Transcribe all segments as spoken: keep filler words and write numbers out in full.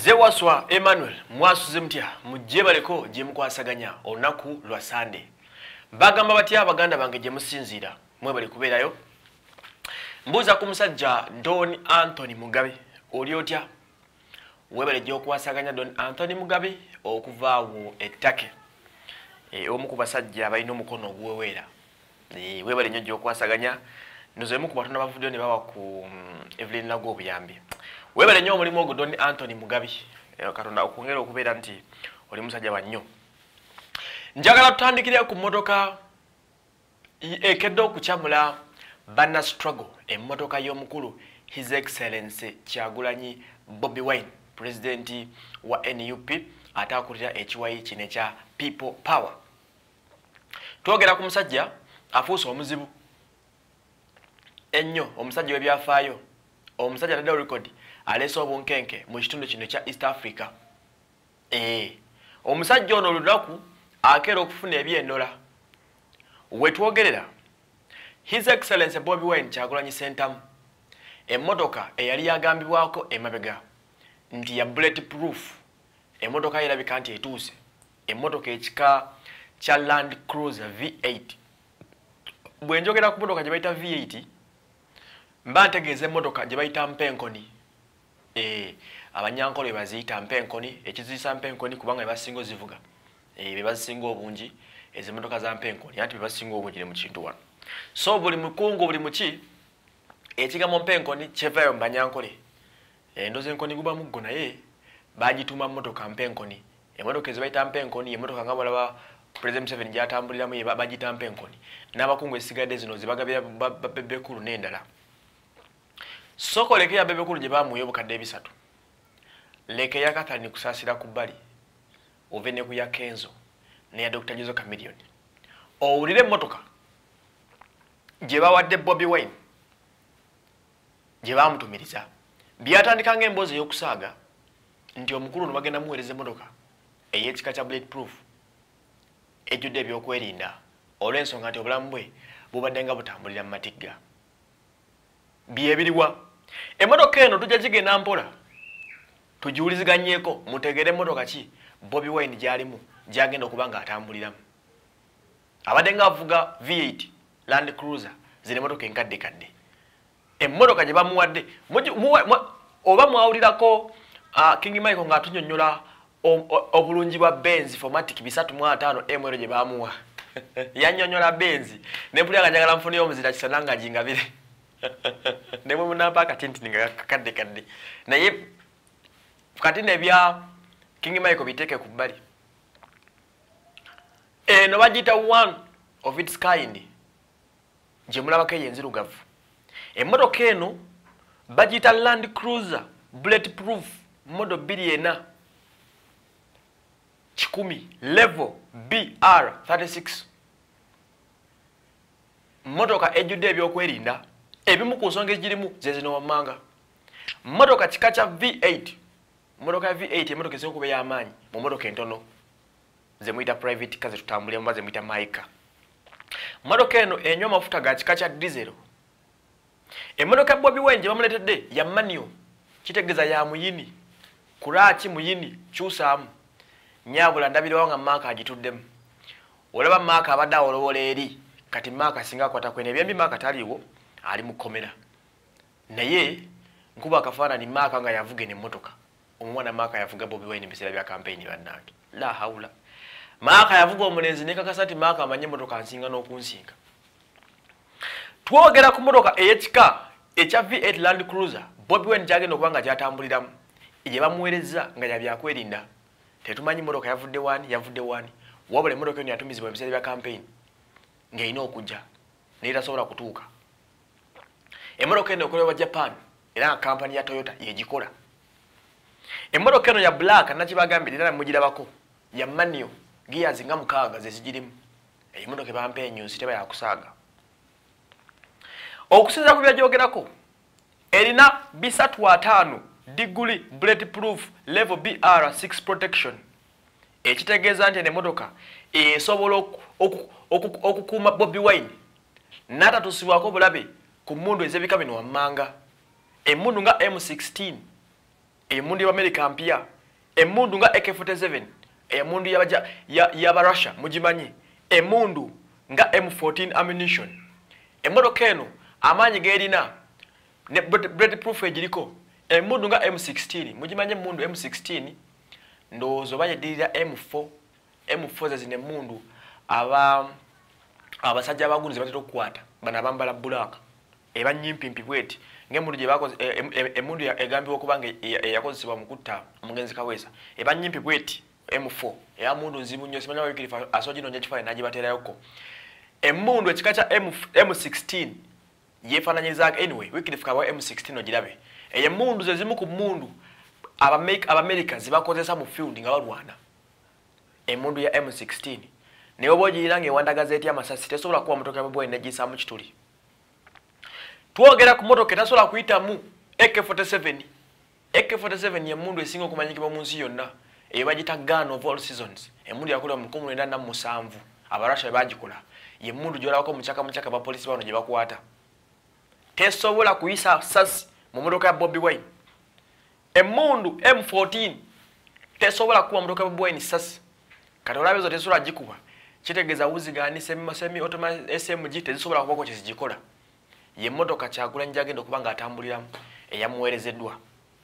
Zewaswa Emmanuel mwasuze mutya mujje baleko gye mukwasaganya olunaku lwa Sunday. Bagamba batya abaganda bange gye musinzira mwe bali kubeerayo. Mbuuza ku musajja Don Anthony Mugabe oli otya? Webale gye okwasaganya Don Anthony Mugabe okuvaawo ettake. E, omu ku basajja balina omukono ogweweera. E, webale nnyo gye okwasaganya ndozeemu ku batonda bavuddeyo ne bawa ku um, Evelyn Lago obuyambi. Webale nnyo omulimu ogwo Don Anthony Mugabe. E, Katonda okwongera okubeera nti oli musajja wa nnyo. Njagala tutandikire ku mmotoka ekedde okukyamula banna struggle emmotoka y'omukulu His Excellency Kyagulanyi Bobi Wine, President wa N U P, atakulira ekiwayi kino ekya People Power. Twogera ku musajja afuuse omuzibu ennyo, omusajja w'ebyafaayo, omusajja ataddewo record aleese obunkenke mu kitundu kino ekya East Africa. Eh, omusajja ono olunaku akeera okufuna ebyennola. Wetwogerera His Excellency Bobi Wine Kyagulanyi Sentamu, emmotoka eyali yagambibwako emabega nti ya bulletproof, emmotoka erabika nti etuuse, emmotoka ekika kya Land Cruiser V eight. Bwe njogera ku mmotoka gye bayita V eight, mba ntegeeza emmotoka gye bayita mpenkoni. Eh, abanyankole baziyita mpenkoni, ekiziyisa mpenkoni kubanga bebasinga ozivuga. Eh, bebasinga obungi ezo emmotoka za mpenkoni, ati bebasinga obungi ne mu kintu wano. So buli mukungu buli muki ekigambo mpenkoni kyevaayo mu banyankole. E, ndoze enkoni guba muggo naye bagituma mmotoka mpenkoni. Emmotoka ezo bayita mpenkoni, emmotoka nga balaba President Museveni gy'atambuliramu ye bagiyita mpenkoni. N'abakungu esigadde zino zibagabira babebekulu n'endala. Soko leke ya bebekulu gye bamuyo obukadde ebisatu. Leke ya Kathleen kusaasira ku bbali. Ove ne ku ya Kenzo ne ya Doctor Jizo Chameleon. Owulire emmotoka gye bawadde Bobi Wine gye bamutumiriza byatandika ng'emboozi ey'okusaaga nti omukulu ono bagenda muweereza emmotoka ey'ekika kya bulletproof ejjudde ebyokwerinda olw'ensonga nti obulamu bwe bubadde nga butambulira mu matigga. Byebiriwa emmotoka eno tujja gigenda mpola tugiwuliziganyeeko mutegere emmotoka ki Bobi Wine gy'alimu gy'agenda okuba ng'atambuliramu. Abadde ng'avuga V eight Land Cruiser zile motoka enkadde kadde. Emmotoka gye bamuwadde oba mwawulirako uh, King Michael ng'atunyonnyola obulungi bwa Benz formatic bisatu mu ataano M L gye bamuwa. Yannyonnyola Benz ne mpulira nga njagala nfuneyo omuzira kisana nga gingabire. Ne bwe munamba akatintini nga kakadde kadde. Naye kati nebya King Michael biteeke ku bbali. Eno bagiyita one of its kind. Gye mulabako eyenzirugavu. Emmotoka eno bagiyita Land Cruiser bulletproof model bbiri ena kikumi level B R thirty-six. Mmotoka ejjudde ebyokwerinda ebimu ku nsonga ezirimu ze zino wammanga. Mmotoka kika kya V eight. Mmotoka ya V eight emmotoka esobola okuba ey'amaanyi mu mmotoka entono ze muyita private car ze tutambulira mu ze muyita maika. Mmotoka eno enywa amafuta ga kika kya diesel. Emmotoka ya Bobi Wine gye bamuleetedde ya manual, kitegeeza ya muyini. Kuraaki muyini kyusaamu. Nyaabula ndabirawo nga maaka agituddemu. Olaba maaka abadde awolowola eri, kati maaka singa akwata kwene ebyembi maaka taliiwo ali mu kkomera. Naye nkuba akafaananyi maaka nga yavuga eno emmotoka. Omwana maaka yavuga Bobi Wine mu biseera bya kampeyini bannange. La hawula. Maaka yavuga omulenzi ne kakasa ti maaka amanye emmotoka nsinga n'okunsinga. Twogera ku mmotoka ey'ekika ekya V eight Land Cruiser Bobi Wine gy'agenda okuba nga gy'atambuliramu gye bamuweereza nga ya byakwerinda. Tetumanyi mmotoka yavudde wani yavudde wani wabula emmotoka eno yatumizibwa mu biseera bya kampeyini ng'erina okujja naye tasobola kutuuka. Emmotoka eno ekolebwa Japan era nga kampani ya Toyota yegikola. Emmotoka eno ya black nakibagambira era mugirabako ya manual gears nga mukaaga ze zigirimu. Emmotoka ebampa enyusi teba yakusaaga. Okusinza ku byagyogerako erina bisatu ataano degree bulletproof level B R six protection. Ekitegeeza nti emmotoka esobola okukuuma Bobi Wine n'atatusibwako bulabe ku mmundu ez'ebika bino wammanga. Emmundu nga M sixteen emundu y'Amerika mpya Emundu nga A K forty-seven emundu yabaja yaba Russia mugimanyi emundu nga M fourteen ammunition emotoka eno amaanyi gerina ne bulletproof ejiriko emundu nga M sixteen mugimanyi emundu M sixteen ndozo bayedirira M four M four zazine mundu aba abasajja abagunzi batero kukwata bana bambala bulaka eba nyimpimpi bweti ngemundu je bakoze emundu egambye okubanga yakozesebwa mukutta omugenzi Kaweesa eba nyimpi bweti M four ya mundu nzibu nnyo simanya wikirifa asojino nje kifaye najibatera yoko emundu ekikacha M sixteen yefananyiza anyway wikirifa kawa M sixteen ogirabe eye mundu zezimu ku mundu aba make aba America zibakozesa mu field nga balwana emundu ya M sixteen ne obojirange wandagaza eti amasasi tesobola kuwa motoka ya boy negisa mu kituli twogera ku motoka tasobola kuyita mu A K forty-seven A K forty-seven ye mundu esinga okumanyikibwa mu nsi yonna ebagita gun of all seasons emundu yakola mu kumi na musanvu abarasha bagikola ye mundu jola ko muchaka muchaka ba police bano je bakwata tesobola kuyisa sasi mu motoka ya Bobi Wine emundu M fourteen tesobola kuwa motoka ya Bobi Wine sasi katola bezo tesobola jikuba kitegeza uzigani semi semi automatic S M G tesobola kubako kizigikola ye motoka kyagula njagendo kubanga atambuliramu eyamuwerezeddwa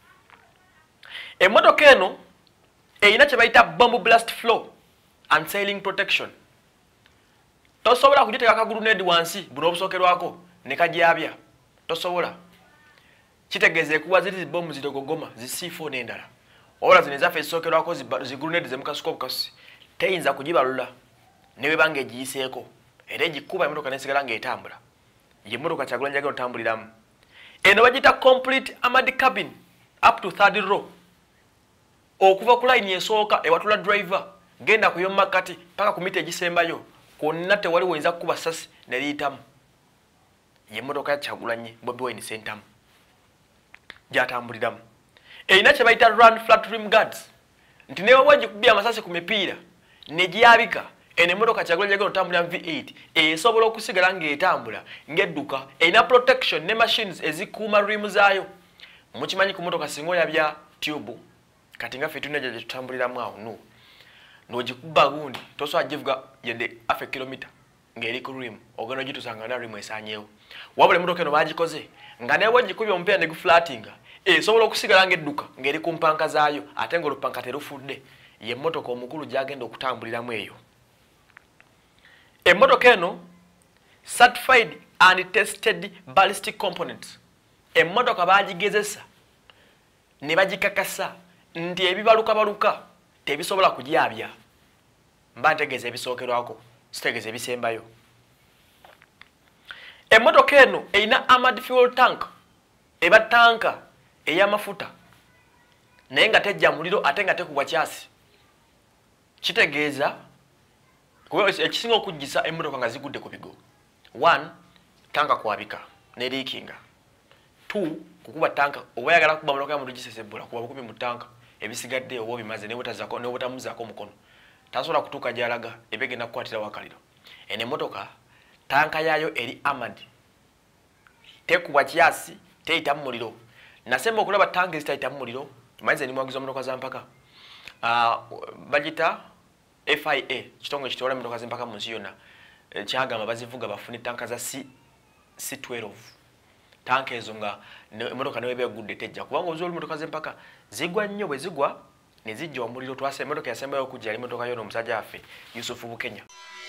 emotoka eno eyina kye bayita bomb blast flow and sailing protection tosobola kujiteka kagulu nedi wansi buno obusokerwako ne kajyabya tosobola kitegeze kuba ziri bomb zidogogoma zi C four nendala ola zineza fe sokerwako zigulu nedi zemukasuko bukasi teyinza kujibalula newe bange giyiseeko era gikuba emotoka nesigala ngetambula ye motoka kyagula njagendo tambuliramu eno bagita complete armored cabin up to third row okuva ku line esooka ewatula driver genda kuyomma kati paka ku mita egisembayo konna tewali woyinza kuba sasi neriyitamu ye motoka kyagulanye Bobi Wine center gyatambuliramu eyina kye bayita run flat rim guards nti newe wagikubya amasasi ku mipiira negyabika ene motoka kyagulanye gano tambulira V eight esobola okusigala ng'etambula ng'edduka eyina protection ne machines ezikuuma rim zaayo mukimanyi ku motoka singo yabya tube kati nga fetuna je tutambuliramu awo no n'ogikuba gundi tosobola givuga yedde afe kilomita ng'eri ku rim ogenda gitusanga na rim esanyeewo wabula motoka eno bagikoze nga newe wagikubya omupiira ne guflatinga esobola okusigala ng'edduka ng'eri ku mpanka zaayo ate ng'olupanka terufudde ye motoka omukulu gyagenda okutambuliramu eyo emotoka eno certified and tested ballistic components emotoka bagigezesa ne bagikakasa nti ebibaluka baluka tebisobola kugyabya mba ntegeze ebisookerwako sitegeze ebisembayo emotoka eno eyina armored fuel tank eba tanka ey'amafuta naye nga tejja muliro ate nga tekubwa kyasi kitegeeza kuba ekisinga okujjisa emotoka nga zigudde ku bigo one tanka kwabika ne leakinga two kukuba tanka oba yagala kuba motoka ya muntu gisesebula kuba bukubi mu tanka ebisigadde obo bimaze ne butazako ne butamuzako mukono tasobola kutuka jalaga ebegenda kukwatira wakaliro ene motoka tanka yayo eri armored tekubwa kyasi teita muliro nasemba okulaba tanka zitaita muliro maize ni mwagizo motoka za mpaka ah uh, bagita F I A kitongo kitwala motoka za mpaka mu nsi yonna kyagamba bazivuga bafune tanka za C C12 tanka ezo nga emotoka newe byagudde tejja kubanga ozoli motoka ze mpaka zigwa nnyo bwe zigwa ne zijja omuliro twase emotoka yasembayo okujja ali motoka yono omusajja afe Yusufu Bukenya.